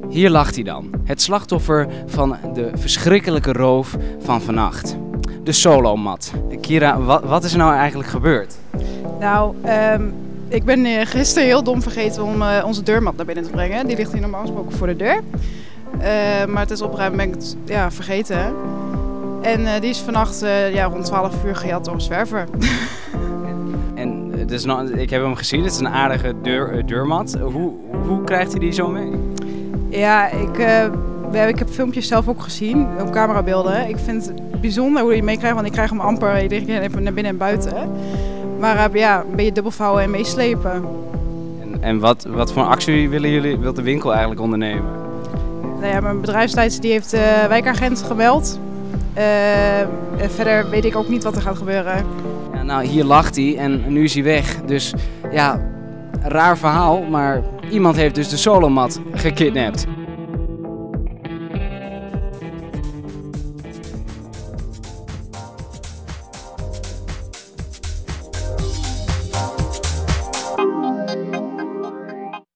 Hier lag hij dan, het slachtoffer van de verschrikkelijke roof van vannacht. De solomat. Kira, wat is er nou eigenlijk gebeurd? Nou, ik ben gisteren heel dom vergeten om onze deurmat naar binnen te brengen. Die ligt hier normaal gesproken voor de deur. Maar het is opruimen ben ik het vergeten. En die is vannacht rond 12 uur gejat door een zwerver. En dus, ik heb hem gezien, het is een aardige deurmat. Hoe krijgt hij die zo mee? Ja, ik heb filmpjes zelf ook gezien, op camerabeelden. Ik vind het bijzonder hoe je meekrijgt, want ik krijg hem amper iedere keer even naar binnen en buiten. Maar een beetje dubbelvouwen en meeslepen. En wat voor actie wil de winkel eigenlijk ondernemen? Nou ja, mijn bedrijfsleider die heeft de wijkagent gemeld. Verder weet ik ook niet wat er gaat gebeuren. Ja, nou, hier lag hij en nu is hij weg. Dus ja, raar verhaal, maar iemand heeft dus de solomat gekidnapt.